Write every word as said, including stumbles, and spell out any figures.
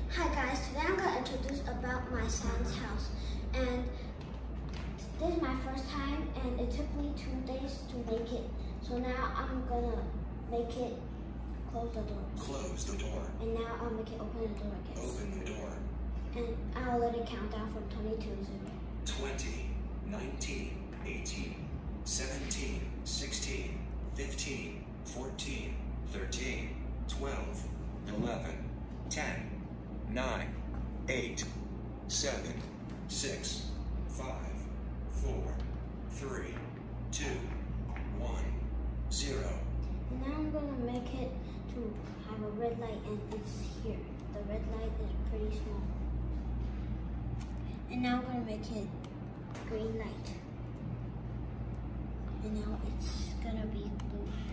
Hi guys, today I'm going to introduce about my science house, and this is my first time and it took me two days to make it. So now I'm going to make it close the door. Close the door. And now I'll make it open the door again. Open the door. And I'll let it count down from twenty to zero. twenty, nineteen, eighteen, seventeen, sixteen, fifteen, fourteen, thirteen, twelve, eleven, ten, nine, eight, seven, six, five, four, three, two, one, zero. And now I'm going to make it to have a red light, and it's here. The red light is pretty small. And now I'm going to make it green light. And now it's going to be blue.